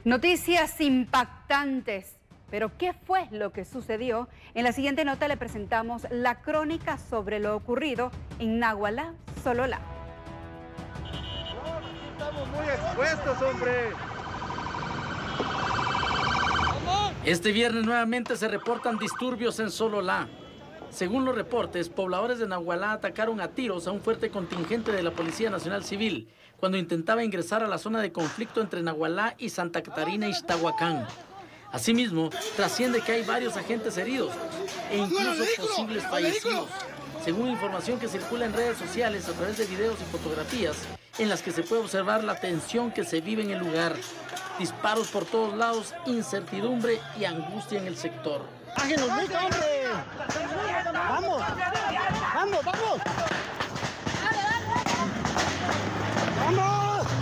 Noticias impactantes. Pero ¿qué fue lo que sucedió? En la siguiente nota le presentamos la crónica sobre lo ocurrido en Nagualá, Sololá. Estamos muy expuestos, hombre. Este viernes nuevamente se reportan disturbios en Sololá. Según los reportes, pobladores de Nagualá atacaron a tiros a un fuerte contingente de la Policía Nacional Civil cuando intentaba ingresar a la zona de conflicto entre Nagualá y Santa Catarina Ixtahuacán. Asimismo, trasciende que hay varios agentes heridos e incluso posibles fallecidos, según información que circula en redes sociales a través de videos y fotografías en las que se puede observar la tensión que se vive en el lugar. Disparos por todos lados, incertidumbre y angustia en el sector. ¡Bájenos, mucho, hombre! ¡Vamos! ¡Vamos, vamos! ¡Vamos!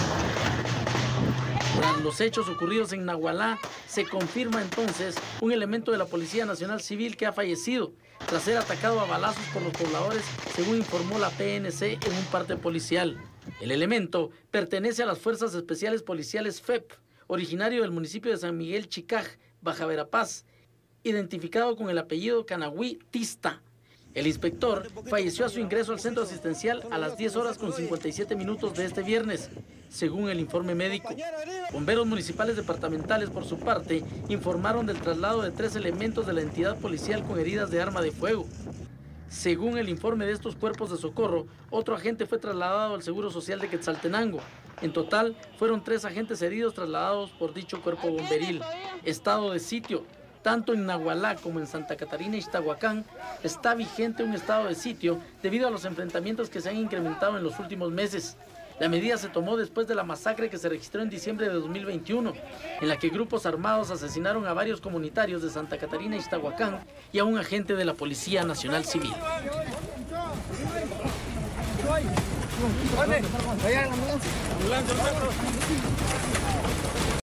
Tras los hechos ocurridos en Nagualá, se confirma entonces un elemento de la Policía Nacional Civil que ha fallecido tras ser atacado a balazos por los pobladores, según informó la PNC en un parte policial. El elemento pertenece a las Fuerzas Especiales Policiales FEP, originario del municipio de San Miguel Chicaj, Baja Verapaz, identificado con el apellido Canagüí Tista. El inspector falleció a su ingreso al centro asistencial a las 10:57 de este viernes, según el informe médico. Bomberos municipales departamentales, por su parte, informaron del traslado de 3 elementos de la entidad policial con heridas de arma de fuego. Según el informe de estos cuerpos de socorro, otro agente fue trasladado al Seguro Social de Quetzaltenango. En total, fueron 3 agentes heridos trasladados por dicho cuerpo bomberil. Estado de sitio. Tanto en Nagualá como en Santa Catarina Ixtahuacán está vigente un estado de sitio debido a los enfrentamientos que se han incrementado en los últimos meses. La medida se tomó después de la masacre que se registró en diciembre de 2021, en la que grupos armados asesinaron a varios comunitarios de Santa Catarina Ixtahuacán y a un agente de la Policía Nacional Civil.